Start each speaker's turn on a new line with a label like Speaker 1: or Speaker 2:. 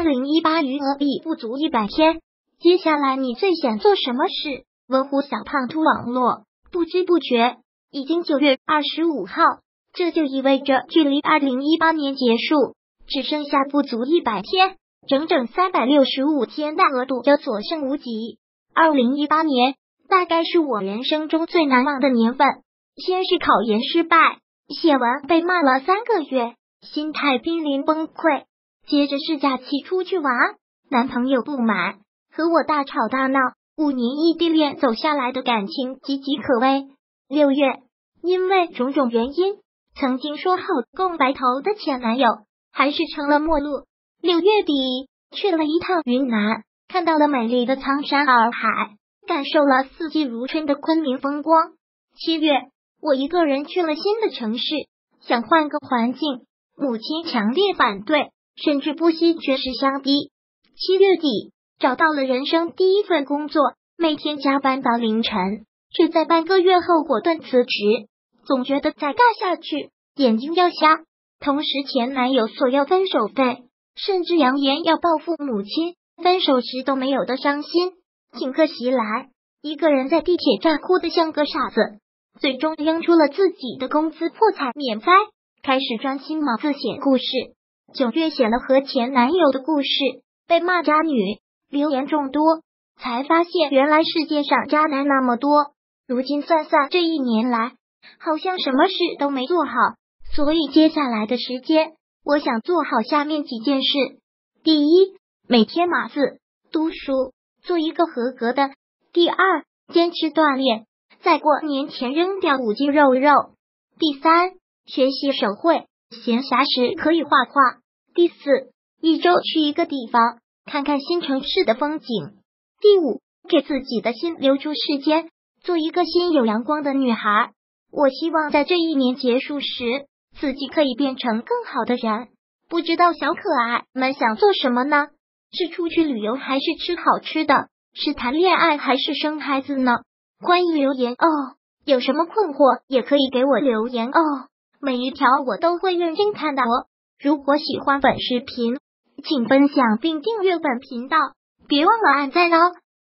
Speaker 1: 2018余额币不足100天，接下来你最想做什么事？文湖小胖兔网络，不知不觉已经9月25号，这就意味着距离2018年结束只剩下不足100天，整整365天的额度就所剩无几。2018年大概是我人生中最难忘的年份，先是考研失败，写完被骂了3个月，心态濒临崩溃，接着是假期出去玩，男朋友不满，和我大吵大闹，5年异地恋走下来的感情岌岌可危。6月，因为种种原因，曾经说好共白头的前男友还是成了陌路。6月底，去了一趟云南，看到了美丽的苍山洱海，感受了四季如春的昆明风光。7月，我一个人去了新的城市，想换个环境，母亲强烈反对，甚至不惜绝食相逼。7月底，找到了人生第一份工作，每天加班到凌晨，却在半个月后果断辞职。总觉得再干下去眼睛要瞎，同时前男友索要分手费，甚至扬言要报复母亲，分手时都没有的伤心。顷刻袭来，一个人在地铁站哭得像个傻子，最终扔出了自己的工资破财免灾，开始专心码字写故事。9月写了和前男友的故事，被骂渣女，留言众多，才发现原来世界上渣男那么多。如今算算这1年来，好像什么事都没做好，所以接下来的时间，我想做好下面几件事。第一，每天码字、读书，做一个合格的。第二，坚持锻炼，在过年前扔掉5斤肉。第三，学习手绘，闲暇时可以画画。第四，一周去一个地方，看看新城市的风景。第五，给自己的心留出时间，做一个心有阳光的女孩。我希望在这1年结束时，自己可以变成更好的人。不知道小可爱们想做什么呢？是出去旅游还是吃好吃的？是谈恋爱还是生孩子呢？欢迎留言哦！有什么困惑也可以给我留言哦，每一条我都会认真看的哦。如果喜欢本视频，请分享并订阅本频道，别忘了按赞哦。